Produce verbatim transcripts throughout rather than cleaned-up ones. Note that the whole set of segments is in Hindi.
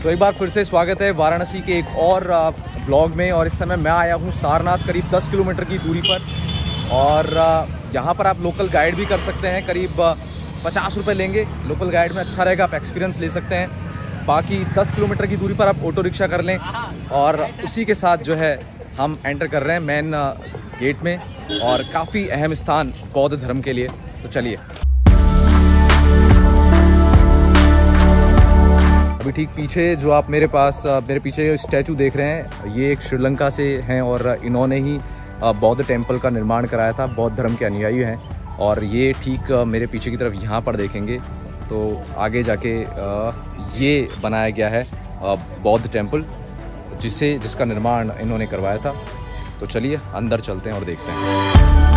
तो एक बार फिर से स्वागत है वाराणसी के एक और ब्लॉग में। और इस समय मैं आया हूँ सारनाथ, करीब दस किलोमीटर की दूरी पर। और यहाँ पर आप लोकल गाइड भी कर सकते हैं, करीब पचास रुपये लेंगे। लोकल गाइड में अच्छा रहेगा, आप एक्सपीरियंस ले सकते हैं। बाकी दस किलोमीटर की दूरी पर आप ऑटो रिक्शा कर लें। और उसी के साथ जो है हम एंटर कर रहे हैं मेन गेट में, और काफ़ी अहम स्थान बौद्ध धर्म के लिए। तो चलिए, अभी ठीक पीछे जो आप मेरे पास मेरे पीछे स्टैचू देख रहे हैं, ये एक श्रीलंका से हैं और इन्होंने ही बौद्ध टेम्पल का निर्माण कराया था। बौद्ध धर्म के अनुयायी हैं। और ये ठीक मेरे पीछे की तरफ यहाँ पर देखेंगे तो आगे जाके ये बनाया गया है बौद्ध टेम्पल, जिसे जिसका निर्माण इन्होंने करवाया था। तो चलिए अंदर चलते हैं और देखते हैं।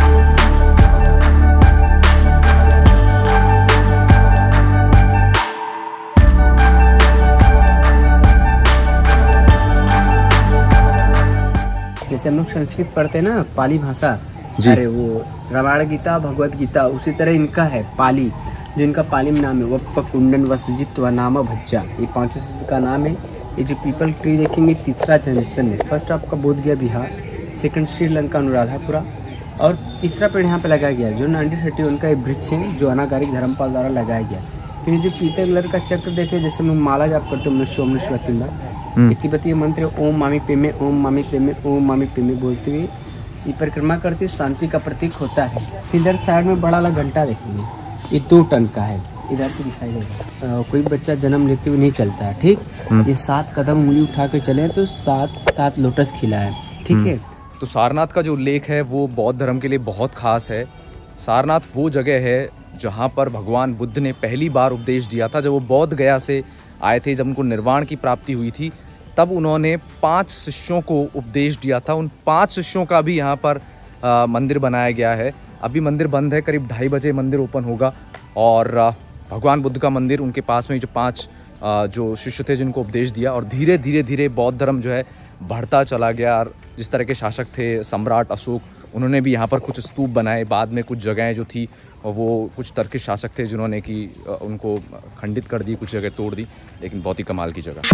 जैसे हम लोग संस्कृत पढ़ते हैं ना, पाली भाषा, अरे वो रामायण गीता, भगवत गीता, उसी तरह इनका है पाली, जो इनका पाली में नाम है वप्प कुंडन वसजित व नाम भज्जा। ये पांचों चीज का नाम है। ये जो पीपल ट्री देखेंगे, तीसरा जंक्शन है। फर्स्ट आपका बोध गया बिहार, सेकंड श्रीलंका अनुराधापुरा, और तीसरा पेड़ यहाँ पे लगाया गया जो नाइनटीन थर्टी वन का एक वृक्ष है, जो अनागारिक धर्मपाल द्वारा लगाया गया। फिर जो पीतल कलर का चक्र देखे, जैसे हम माला जाप करते हैं मनुष्य मनुष्य तिब्बतीय मंत्र ओम मामी पेमे ओम मामी पेमे ओम मामी पेमे बोलते हुए ये परिक्रमा करते शांति का प्रतीक होता है। फिर इधर साइड में बड़ा वाला घंटा देखेंगे, ये दो टन का है, इधर से दिखाई देगा। कोई बच्चा जन्म लेते हुए नहीं चलता है, ठीक। ये सात कदम उंगली उठा कर चले तो सात सात लोटस खिला है, ठीक है। तो सारनाथ का जो उल्लेख है वो बौद्ध धर्म के लिए बहुत खास है। सारनाथ वो जगह है जहाँ पर भगवान बुद्ध ने पहली बार उपदेश दिया था। जब वो बौद्ध गया से आए थे, जब उनको निर्वाण की प्राप्ति हुई थी, तब उन्होंने पांच शिष्यों को उपदेश दिया था। उन पांच शिष्यों का भी यहाँ पर आ, मंदिर बनाया गया है। अभी मंदिर बंद है, करीब ढाई बजे मंदिर ओपन होगा। और आ, भगवान बुद्ध का मंदिर, उनके पास में जो पांच आ, जो शिष्य थे जिनको उपदेश दिया, और धीरे धीरे धीरे बौद्ध धर्म जो है बढ़ता चला गया। और जिस तरह के शासक थे, सम्राट अशोक, उन्होंने भी यहाँ पर कुछ स्तूप बनाए। बाद में कुछ जगहें जो थी वो कुछ टर्किश शासक थे जिन्होंने कि उनको खंडित कर दी, कुछ जगह तोड़ दी, लेकिन बहुत ही कमाल की जगह।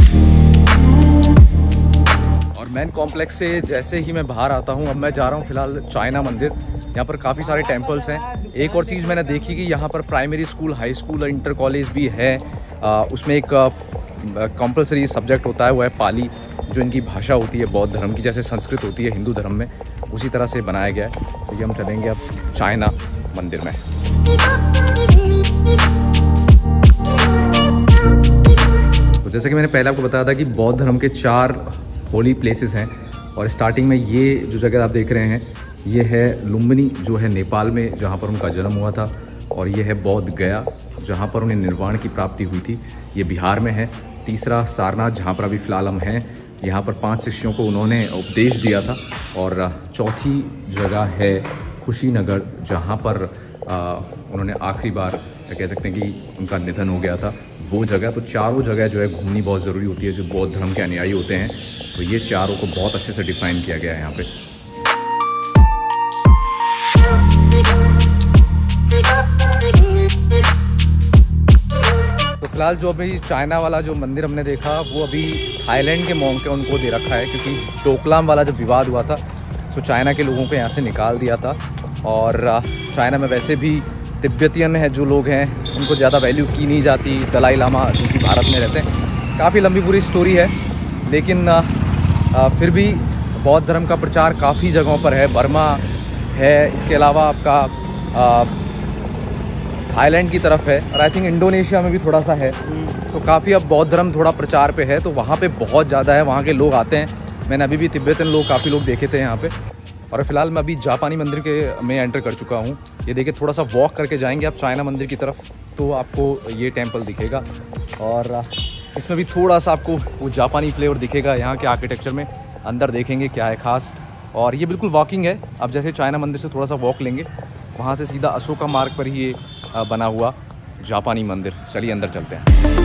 और मेन कॉम्प्लेक्स से जैसे ही मैं बाहर आता हूँ, अब मैं जा रहा हूँ फिलहाल चाइना मंदिर। यहाँ पर काफ़ी सारे टेम्पल्स हैं। एक और चीज़ मैंने देखी कि यहाँ पर प्राइमरी स्कूल, हाई स्कूल और इंटर कॉलेज भी है। आ, उसमें एक कंपलसरी सब्जेक्ट होता है, वो है पाली, जो इनकी भाषा होती है बौद्ध धर्म की, जैसे संस्कृत होती है हिंदू धर्म में, उसी तरह से बनाया गया है। तो ये हम चलेंगे अब चाइना मंदिर में। तो जैसे कि मैंने पहले आपको बताया था कि बौद्ध धर्म के चार होली प्लेसेस हैं। और स्टार्टिंग में ये जो जगह आप देख रहे हैं, ये है लुम्बिनी, जो है नेपाल में, जहाँ पर उनका जन्म हुआ था। और ये है बौद्ध गया, जहाँ पर उन्हें निर्वाण की प्राप्ति हुई थी, ये बिहार में है। तीसरा सारनाथ, जहाँ पर अभी फ़िलहाल हम हैं, यहाँ पर पांच शिष्यों को उन्होंने उपदेश दिया था। और चौथी जगह है कुशीनगर, जहाँ पर आ, उन्होंने आखिरी बार कह सकते हैं कि उनका निधन हो गया था, वो जगह। तो चारों जगह जो है घूमनी बहुत ज़रूरी होती है जो बौद्ध धर्म के अनुयायी होते हैं। तो ये चारों को बहुत अच्छे से डिफाइन किया गया है यहाँ पे। तो फिलहाल जो अभी चाइना वाला जो मंदिर हमने देखा, वो अभी थाईलैंड के मोंग के उनको दे रखा है, क्योंकि डोकलाम वाला जब विवाद हुआ था तो चाइना के लोगों को यहाँ से निकाल दिया था। और चाइना में वैसे भी तिब्बतियन है जो लोग हैं, उनको ज़्यादा वैल्यू की नहीं जाती। दलाई लामा जो कि भारत में रहते हैं, काफ़ी लंबी पूरी स्टोरी है। लेकिन आ, आ, फिर भी बौद्ध धर्म का प्रचार काफ़ी जगहों पर है। बर्मा है, इसके अलावा आपका थाईलैंड की तरफ है, और आई थिंक इंडोनेशिया में भी थोड़ा सा है। तो काफ़ी अब बौद्ध धर्म थोड़ा प्रचार पे है, तो वहाँ पे बहुत ज़्यादा है, वहाँ के लोग आते हैं। मैंने अभी भी तिब्बतन लोग, काफ़ी लोग देखे थे यहाँ पे। और फिलहाल मैं अभी जापानी मंदिर के में एंटर कर चुका हूँ। ये देखिए, थोड़ा सा वॉक करके जाएंगे आप चाइना मंदिर की तरफ, तो आपको ये टेम्पल दिखेगा। और इसमें भी थोड़ा सा आपको वो जापानी फ्लेवर दिखेगा यहाँ के आर्किटेक्चर में। अंदर देखेंगे क्या है खास। और ये बिल्कुल वॉकिंग है। अब जैसे चाइना मंदिर से थोड़ा सा वॉक लेंगे, वहाँ से सीधा अशोका मार्ग पर ही ये बना हुआ जापानी मंदिर। चलिए अंदर चलते हैं।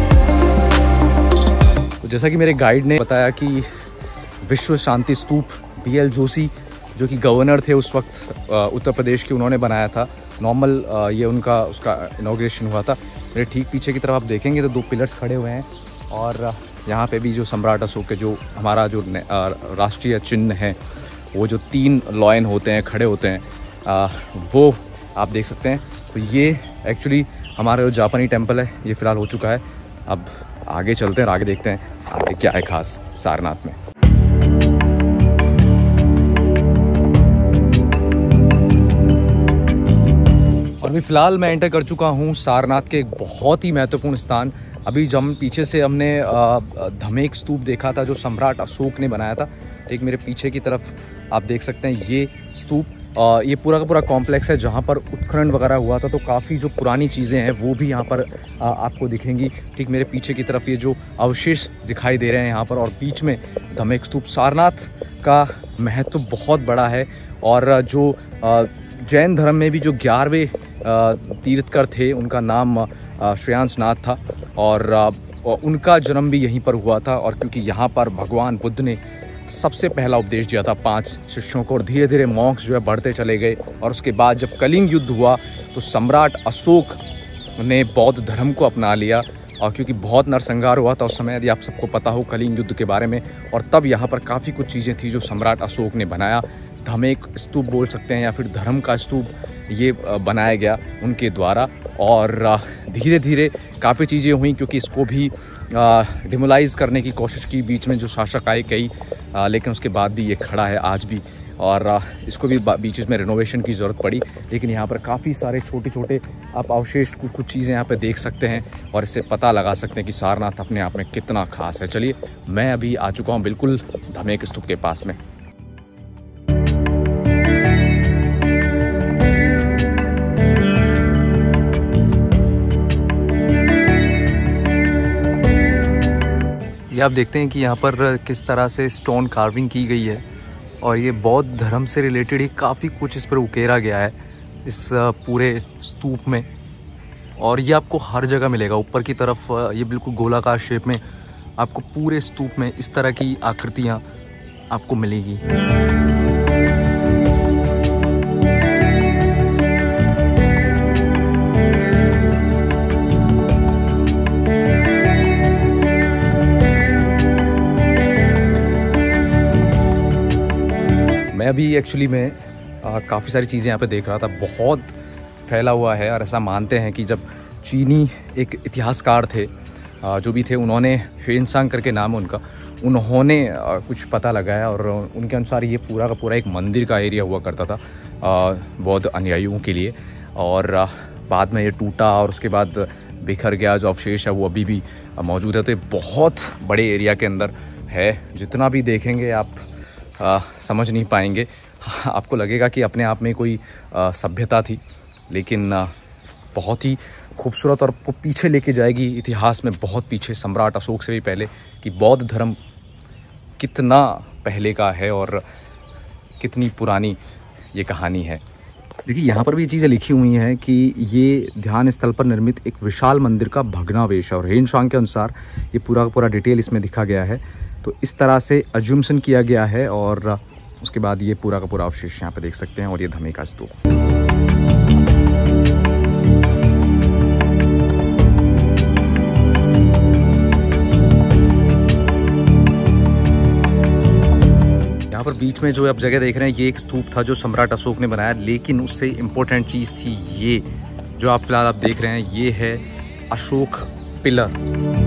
जैसा कि मेरे गाइड ने बताया कि विश्व शांति स्तूप बी एल जोशी जो कि गवर्नर थे उस वक्त उत्तर प्रदेश के, उन्होंने बनाया था। नॉर्मल ये उनका उसका इनॉग्रेशन हुआ था। मेरे ठीक पीछे की तरफ आप देखेंगे तो दो पिलर्स खड़े हुए हैं और यहाँ पे भी जो सम्राट अशोक के जो हमारा जो राष्ट्रीय चिन्ह है, वो जो तीन लॉयन होते हैं खड़े होते हैं, आ, वो आप देख सकते हैं। तो ये एक्चुअली हमारा जो जापानी टेम्पल है ये फ़िलहाल हो चुका है। अब आगे चलते हैं और आगे देखते हैं आगे क्या है खास सारनाथ में। और अभी फ़िलहाल मैं एंटर कर चुका हूँ सारनाथ के एक बहुत ही महत्वपूर्ण स्थान। अभी जब हम पीछे से हमने धमेक स्तूप देखा था जो सम्राट अशोक ने बनाया था। एक मेरे पीछे की तरफ आप देख सकते हैं ये स्तूप, ये पूरा का पूरा कॉम्प्लेक्स है जहाँ पर उत्खनन वगैरह हुआ था। तो काफ़ी जो पुरानी चीज़ें हैं वो भी यहाँ पर आपको दिखेंगी। ठीक मेरे पीछे की तरफ ये जो अवशेष दिखाई दे रहे हैं यहाँ पर, और बीच में धमेक स्तूप। सारनाथ का महत्व बहुत बड़ा है और जो जैन धर्म में भी जो ग्यारहवें तीर्थकर थे उनका नाम श्रेयांसनाथ था और उनका जन्म भी यहीं पर हुआ था। और क्योंकि यहाँ पर भगवान बुद्ध ने सबसे पहला उपदेश दिया था पांच शिष्यों को, और धीरे धीरे मॉन्क्स जो है बढ़ते चले गए। और उसके बाद जब कलिंग युद्ध हुआ तो सम्राट अशोक ने बौद्ध धर्म को अपना लिया। और क्योंकि बहुत नरसंहार हुआ था उस समय, यदि आप सबको पता हो कलिंग युद्ध के बारे में, और तब यहाँ पर काफ़ी कुछ चीज़ें थी जो सम्राट अशोक ने बनाया। धमेक स्तूप बोल सकते हैं या फिर धर्म का स्तूप, ये बनाया गया उनके द्वारा। और धीरे धीरे काफ़ी चीज़ें हुई क्योंकि इसको भी डिमोलाइज करने की कोशिश की बीच में जो शासक आए कई, लेकिन उसके बाद भी ये खड़ा है आज भी। और इसको भी बीच में रिनोवेशन की ज़रूरत पड़ी, लेकिन यहाँ पर काफ़ी सारे छोटे छोटे आप अवशेष कुछ कुछ चीज़ें यहाँ पे देख सकते हैं और इससे पता लगा सकते हैं कि सारनाथ अपने आप में कितना खास है। चलिए मैं अभी आ चुका हूँ बिल्कुल धमेक स्तूप के पास में। ये आप देखते हैं कि यहाँ पर किस तरह से स्टोन कार्विंग की गई है और ये बौद्ध धर्म से रिलेटेड ही काफ़ी कुछ इस पर उकेरा गया है इस पूरे स्तूप में। और ये आपको हर जगह मिलेगा। ऊपर की तरफ ये बिल्कुल गोलाकार शेप में आपको पूरे स्तूप में इस तरह की आकृतियाँ आपको मिलेगी। मैं अभी एक्चुअली में काफ़ी सारी चीज़ें यहाँ पे देख रहा था। बहुत फैला हुआ है और ऐसा मानते हैं कि जब चीनी एक इतिहासकार थे आ, जो भी थे, उन्होंने ह्वेनसांग करके नाम है उनका, उन्होंने आ, कुछ पता लगाया और उनके अनुसार ये पूरा का पूरा एक मंदिर का एरिया हुआ करता था बौद्ध अनुयायियों के लिए। और आ, बाद में ये टूटा और उसके बाद बिखर गया। जो अवशेष है वो अभी भी मौजूद है। तो ये बहुत बड़े एरिया के अंदर है। जितना भी देखेंगे आप आ, समझ नहीं पाएंगे। आपको लगेगा कि अपने आप में कोई आ, सभ्यता थी, लेकिन आ, बहुत ही खूबसूरत और आपको पीछे लेके जाएगी इतिहास में, बहुत पीछे, सम्राट अशोक से भी पहले, कि बौद्ध धर्म कितना पहले का है और कितनी पुरानी ये कहानी है। देखिए यहाँ पर भी चीज़ें लिखी हुई हैं कि ये ध्यान स्थल पर निर्मित एक विशाल मंदिर का भग्नावशेष है और ह्वेनसांग के अनुसार ये पूरा पूरा डिटेल इसमें दिखा गया है। तो इस तरह से अज्यूमशन किया गया है और उसके बाद ये पूरा का पूरा अवशेष यहाँ पे देख सकते हैं। और ये धमेक का स्तूप, यहाँ पर बीच में जो आप जगह देख रहे हैं ये एक स्तूप था जो सम्राट अशोक ने बनाया। लेकिन उससे इम्पोर्टेंट चीज़ थी ये जो आप फिलहाल आप देख रहे हैं, ये है अशोक पिलर।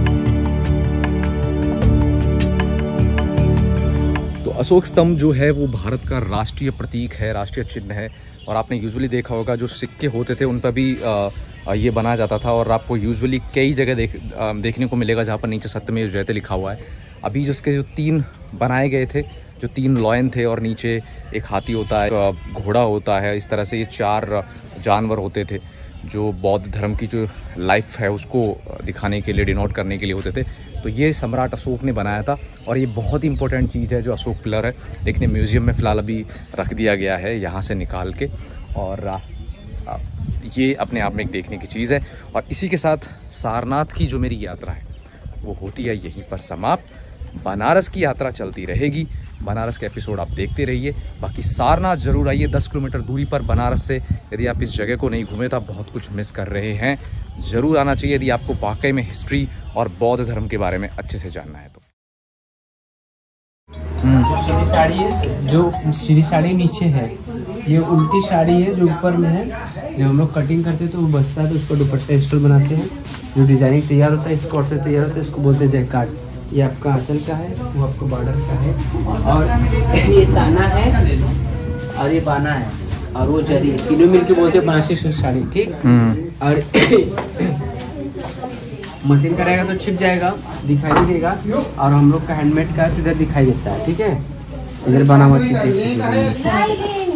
अशोक स्तंभ जो है वो भारत का राष्ट्रीय प्रतीक है, राष्ट्रीय चिन्ह है। और आपने यूजुअली देखा होगा जो सिक्के होते थे उन पर भी आ, ये बनाया जाता था। और आपको यूजुअली कई जगह देख आ, देखने को मिलेगा जहाँ पर नीचे सत्यमेव जयते लिखा हुआ है। अभी जिसके जो तीन बनाए गए थे, जो तीन लॉयन थे और नीचे एक हाथी होता है, घोड़ा होता है, इस तरह से ये चार जानवर होते थे जो बौद्ध धर्म की जो लाइफ है उसको दिखाने के लिए, डिनोट करने के लिए होते थे। तो ये सम्राट अशोक ने बनाया था और ये बहुत ही इंपॉर्टेंट चीज़ है जो अशोक पिलर है। लेकिन म्यूज़ियम में फ़िलहाल अभी रख दिया गया है यहाँ से निकाल के, और आ, आ, ये अपने आप में एक देखने की चीज़ है। और इसी के साथ सारनाथ की जो मेरी यात्रा है वो होती है यहीं पर समाप्त। बनारस की यात्रा चलती रहेगी। बनारस के एपिसोड आप देखते रहिए। बाकी सारनाथ ज़रूर आइए, दस किलोमीटर दूरी पर बनारस से। यदि आप इस जगह को नहीं घूमे तो आप बहुत कुछ मिस कर रहे हैं। ज़रूर आना चाहिए यदि आपको वाकई में हिस्ट्री और बौद्ध धर्म के बारे में अच्छे से जानना है तो। जो सीधी साड़ी है, जो सीधी साड़ी नीचे है, ये उल्टी साड़ी है जो ऊपर में है। जब हम लोग कटिंग करते हैं तो वो बचता है, तो उसको दुपट्टा स्टोल बनाते हैं। जो डिजाइनिंग तैयार होता है इसको से तैयार होता है, इसको बोलते हैं जयकाट। ये आपका आंचल का है, वो आपको बॉर्डर का है, और ये ताना है और ये बाना है, और वो जरी तीनों मिलके बोलते हैं बनारसी साड़ी। ठीक, और मशीन करेगा तो छिप जाएगा, दिखाई नहीं देगा। और हम लोग का हैंडमेड का इधर दिखाई देता है। ठीक है, इधर बना हुआ चिप